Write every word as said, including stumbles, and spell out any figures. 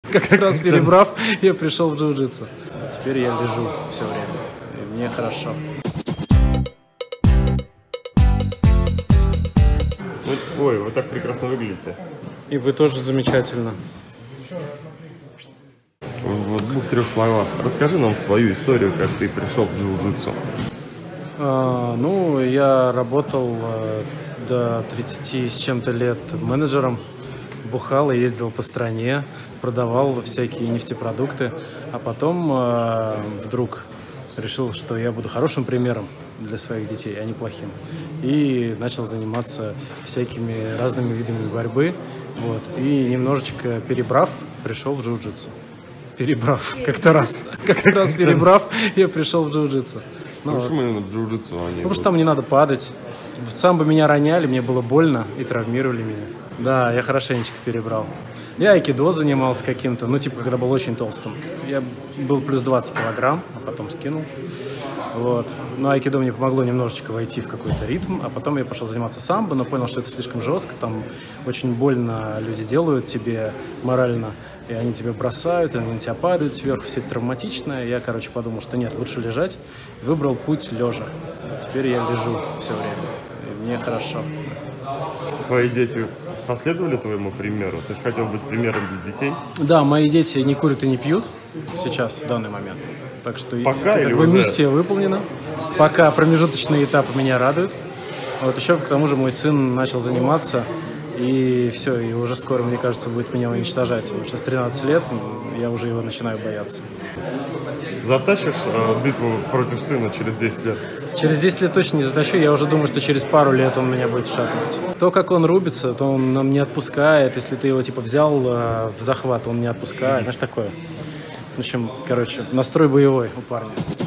Как раз перебрав, я пришел в джиу-джитсу. Теперь я лежу все время, и мне хорошо. Ой, вы так прекрасно выглядите. И вы тоже замечательно. В двух-трех словах расскажи нам свою историю, как ты пришел в джиу-джитсу. А, ну, я работал а, до тридцати с чем-то лет менеджером, бухал и ездил по стране, продавал всякие нефтепродукты, а потом а, вдруг решил, что я буду хорошим примером для своих детей, а не плохим. И начал заниматься всякими разными видами борьбы. Вот. И немножечко перебрав, пришел в джиу-джитсу. Перебрав, как-то раз. Как-то раз перебрав, я пришел в джиу-джитсу. Ну, почему именно в джиу-джитсу? А не потому что там не надо падать. В самбо меня роняли, мне было больно и травмировали меня. Да, я хорошенечко перебрал. Я айкидо занимался каким-то, ну, типа, когда был очень толстым. Я был плюс двадцать килограмм, а потом скинул. Вот. Но айкидо мне помогло немножечко войти в какой-то ритм, а потом я пошел заниматься самбо, но понял, что это слишком жестко, там очень больно люди делают тебе морально, и они тебя бросают, и они на тебя падают сверху, все это травматично. Я, короче, подумал, что нет, лучше лежать. Выбрал путь лежа. Теперь я лежу все время, и мне хорошо. Твои дети последовали твоему примеру? Ты же хотел быть примером для детей? Да, мои дети не курят и не пьют сейчас, в данный момент. Так что пока это, или как бы, уже? миссия выполнена. Пока промежуточные этапы меня радуют. Вот еще к тому же мой сын начал заниматься, и все, и уже скоро, мне кажется, будет меня уничтожать. Ему сейчас тринадцать лет, я уже его начинаю бояться. Затащишь э, битву против сына через десять лет? Через десять лет точно не затащу, я уже думаю, что через пару лет он меня будет шатывать. То, как он рубится, то он нам не отпускает. Если ты его типа взял э, в захват, он не отпускает. Знаешь, такое. В общем, короче, настрой боевой у парня.